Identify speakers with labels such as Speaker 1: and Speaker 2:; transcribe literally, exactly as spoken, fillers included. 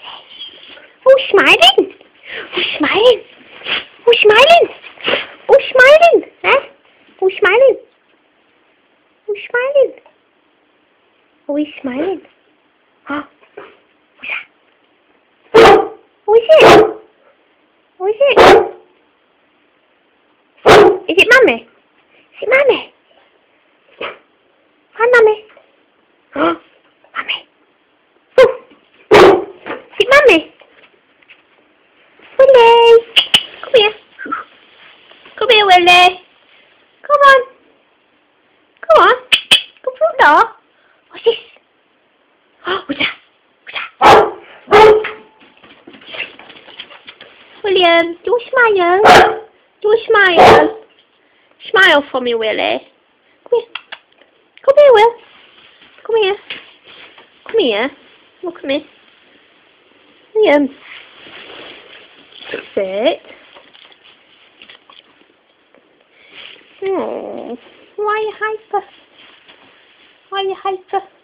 Speaker 1: Oh, smiling. Oh, smiling. Oh, smiling. Oh, smiling. Huh? Oh, smiling. Oh, smiling. Oh, he's smiling. Huh? What's that? Oh, is it? Oh, is it? Is it Mummy? Is it Mummy? Hi, Mummy. Oh, Mummy. Oh. Is it Mummy? Willie. Come here. Come here, Willie. Come on. Come on. Come through the door. What's this? Oh, what's that? What's that? William, do a smile. Do a smile. Smile for me, Willie. Come here. Come here, Will. Come here. Come here. Look at me. William. Sit. Oh, why are you hyper? Why are you hyper?